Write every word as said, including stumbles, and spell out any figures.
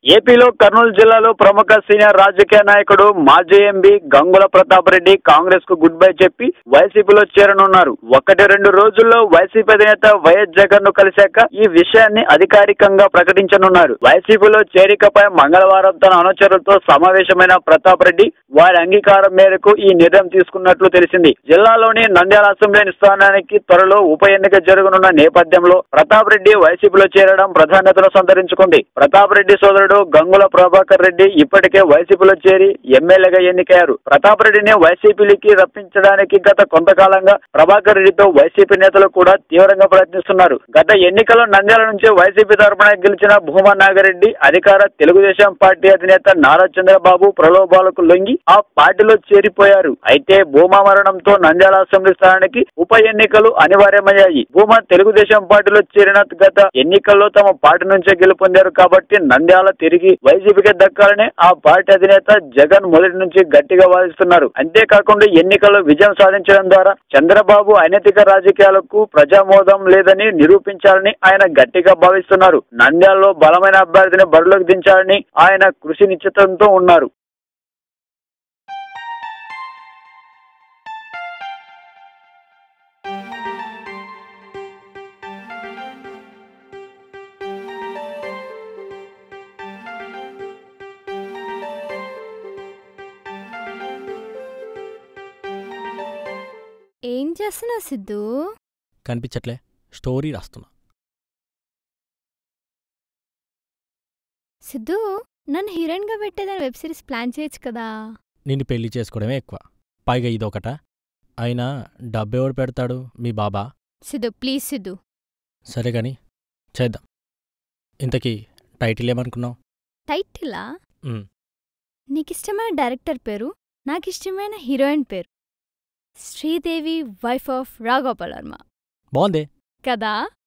ఏపీలో కర్నూలు జిల్లాలో ప్రముఖ సీనియర్ రాజకీయ నాయకుడు మాజీ ఎంపీ గంగుల ప్రతాప్ రెడ్డి కాంగ్రెస్ కు గుడ్ బై చెప్పి వైసీపీలో చేరనున్నారు. ఒకటి రెండు రోజుల్లో వైసీపీ అధినేత వైఎస్ జగన్ ను కలిశాక ఈ విషయాన్ని అధికారికంగా ప్రకటించనున్నారు. వైసీపీలో చేరికపై మంగళవారం తన అనుచరులతో సమావేశమైన ప్రతాప్ రెడ్డి వారి అంగీకారం మేరకు ఈ నిర్ణయం తీసుకున్నట్లు తెలిసింది. జిల్లాలోని నంద్యాల అసెంబ్లీ స్థానానికి త్వరలో ఉప ఎన్నిక జరగనున్న నేపథ్యంలో ప్రతాప్ రెడ్డి వైసీపీలో చేరడం ప్రాధాన్యతను సంతరించుకుంది. ప్రతాప్ రెడ్డి సోదరుడు గంగుల ప్రభాకర్ రెడ్డి ఇప్పటికే వైసీపీలో చేరి ఎమ్మెల్యేగా ఎన్నికయ్యారు. ప్రతాప్ రెడ్డిని వైసీపీకి రప్పించడానికి గత కొంతకాలంగా ప్రభాకర్ రెడ్డితో వైసీపీ నేతలు కూడా తీవ్రంగా ప్రయత్నిస్తున్నారు. గత ఎన్నికల్లో నంద్యాల నుంచి వైసీపీ తరఫున గెలిచిన భూమా నాగిరెడ్డి అధికార తెలుగుదేశం పార్టీ అధినేత నారా చంద్రబాబు ప్రలోభాలకు లొంగి ఆ పార్టీలో చేరిపోయారు. అయితే భూమా మరణంతో నంద్యాల అసెంబ్లీ స్థానానికి ఉప ఎన్నికలు అనివార్యమయ్యాయి. భూమా తెలుగుదేశం పార్టీలో చేరిన గత ఎన్నికల్లో తమ పార్టీ నుంచే గెలుపొందారు కాబట్టి నంద్యాల తిరిగి వైసీపీకి దక్కాలని ఆ పార్టీ అధినేత జగన్ మొదటి నుంచి గట్టిగా వాదిస్తున్నారు. అంతేకాకుండా ఎన్నికల్లో విజయం సాధించడం ద్వారా చంద్రబాబు అనైతిక రాజకీయాలకు ప్రజామోదం లేదని నిరూపించాలని ఆయన గట్టిగా భావిస్తున్నారు. నంద్యాలలో బలమైన అభ్యర్థిని బరిలోకి దించాలని ఆయన కృషి నిశ్చితంతో ఉన్నారు. ఏం చేస్తున్నావు సిద్ధు? కనిపించట్లే, స్టోరీ రాస్తున్నా. సిద్ధు, నన్ను హీరోయిన్గా పెట్టేదని వెబ్ సిరీస్ ప్లాన్ చేయొచ్చు కదా. నిన్ను పెళ్లి చేసుకోవడమే ఎక్కువ, పైగా ఇదొకట. అయినా డబ్బెవడు పెడతాడు? మీ బాబా. సిద్ధు ప్లీజ్ సిద్ధు. సరే గాని చేద్దాం. ఇంతకీ టైటిల్ ఏమనుకున్నావు? టైటిలా? నీకిష్టమైన డైరెక్టర్ పేరు, నాకిష్టమైన హీరోయిన్ పేరు శ్రీదేవి, వైఫ్ ఆఫ్ రాఘోపాల్ వర్మ. బాగుంది కదా?